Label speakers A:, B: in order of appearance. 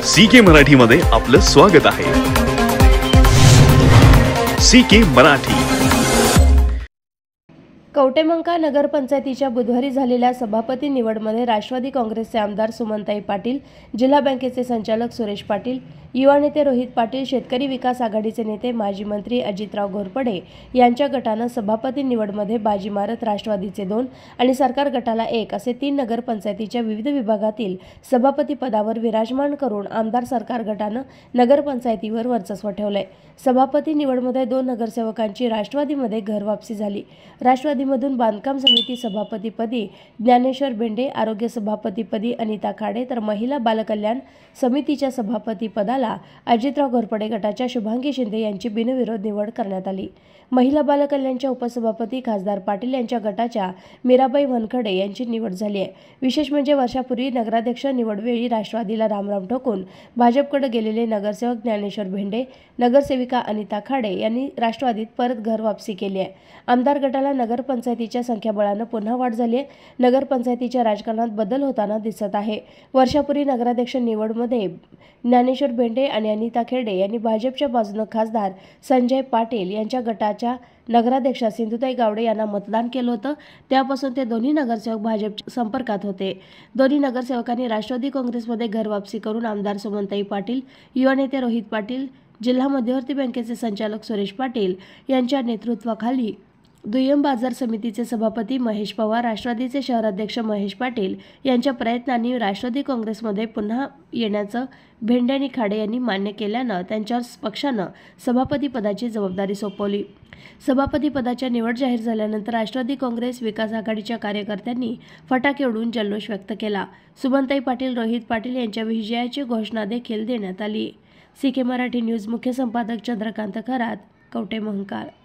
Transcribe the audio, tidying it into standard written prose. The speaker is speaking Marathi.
A: CK मराठीमध्ये आपलं स्वागत आहे। CK मराठी।
B: कवटेमंका नगरपंचायतीच्या बुधवारी झालेल्या सभापती निवडमध्ये राष्ट्रवादी काँग्रेसचे आमदार सुमनताई पाटील, जिल्हा बँकेचे संचालक सुरेश पाटील, युवा नेते रोहित पाटील, शेतकरी विकास आघाडीचे नेते माजी मंत्री अजितराव घोरपडे यांच्या गटानं सभापती निवडमध्ये बाजी मारत राष्ट्रवादीचे 2 आणि सरकार गटाला 1 असे 3 नगरपंचायतीच्या विविध विभागातील सभापती पदावर विराजमान करून आमदार सरकार गटानं नगरपंचायतीवर वर्चस्व ठेवलंय। सभापती निवडमध्ये 2 नगरसेवकांची राष्ट्रवादीमध्ये घरवापसी झाली। राष्ट्रवादीमधून बांधकाम समिती सभापतीपदी ज्ञानेश्वर बेंडे, आरोग्य सभापतीपदी अनिता खाडे तर महिला बालकल्याण समितीच्या सभापतीपदाला अजितराव घोरपडे गटाच्या शुभांगी शिंदे यांची बिनविरोध निवड करण्यात आली। महिला बालकल्याणच्या उपसभापती खासदार पाटील यांच्या गटाच्या मीराबाई वनखडे यांची निवड झाली आहे। विशेष म्हणजे वर्षापूर्वी नगराध्यक्ष निवडवेळी राष्ट्रवादीला रामराम ठोकून भाजपकडे गेलेले नगरसेवक ज्ञानेश्वर बेंडे, नगरसेविका अनिता खाडे यांनी राष्ट्रवादीत परत घर वापसी केली आहे। आमदार गटाला नगरपंचायतीच्या संख्याबळानं पुन्हा वाढ झाली आहे। नगरपंचायतीच्या राजकारणात बदल होताना दिसत आहे। वर्षापूर्वी नगराध्यक्ष निवडमध्ये ज्ञानेश्वर बेंडे आणि अनिता खेडे यांनी भाजपच्या बाजूने खासदार संजय पाटील यांच्या गटाच्या नगराध्यक्षा सिंधुताई गावडे यांना मतदान केलं होतं। त्यापासून ते दोन्ही नगरसेवक भाजपच्या संपर्कात होते। दोन्ही नगरसेवकांनी राष्ट्रवादी काँग्रेसमध्ये घरवापसी करून आमदार सुमनताई पाटील, युवा नेते रोहित पाटील, जिल्हा मध्यवर्ती बँकेचे संचालक सुरेश पाटील यांच्या नेतृत्वाखाली दुय्यम बाजार समितीचे सभापती महेश पवार, राष्ट्रवादीचे शहराध्यक्ष महेश पाटील यांच्या प्रयत्नांनी राष्ट्रवादी काँग्रेसमध्ये पुन्हा येण्याचं बेंडे आणि खाडे यांनी मान्य केल्यानं त्यांच्यावर पक्षानं सभापतीपदाची जबाबदारी सोपवली। सभापतीपदाच्या निवड जाहीर झाल्यानंतर राष्ट्रवादी काँग्रेस विकास आघाडीच्या कार्यकर्त्यांनी फटाके उडवून जल्लोष व्यक्त केला। सुमनताई पाटील, रोहित पाटील यांच्या विजयाची घोषणा देखील देण्यात आली। CK मराठी न्यूज मुख्य संपादक चंद्रकांत खरात, कवटेमंका।